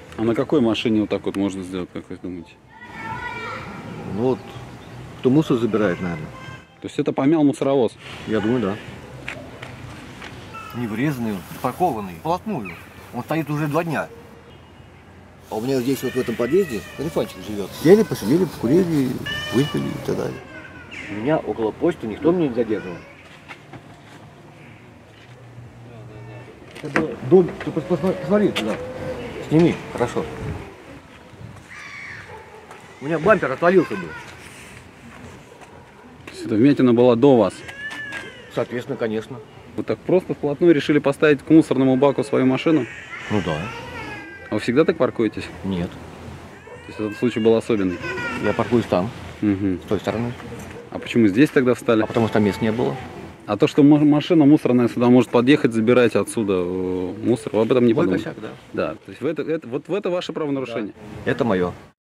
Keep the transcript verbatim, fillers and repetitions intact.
А на какой машине вот так вот можно сделать, как вы думаете? Ну вот, кто мусор забирает, наверное. То есть это помял мусоровоз? Я думаю, да. Не врезанный, паркованный, вплотную. Он стоит уже два дня. А у меня здесь вот в этом подъезде Рифанчик живет. Сели, посидели, покурили, выпили и так далее. Меня около почты никто меня не задерживал. Это дом, ты посмотри, посмотри туда. Сними, хорошо. У меня бампер отвалился был. То есть эта вмятина была до вас? Соответственно, конечно. Вы так просто вплотную решили поставить к мусорному баку свою машину? Ну да. А вы всегда так паркуетесь? Нет. То есть этот случай был особенный? Я паркуюсь там, Угу. с той стороны. А почему здесь тогда встали? А потому что там мест не было. А то, что м- машина мусорная сюда может подъехать, забирать отсюда э, мусор, вы об этом не Мой подумали? косяк, да. Да, то есть в это, это- вот в это ваше правонарушение. Это мое.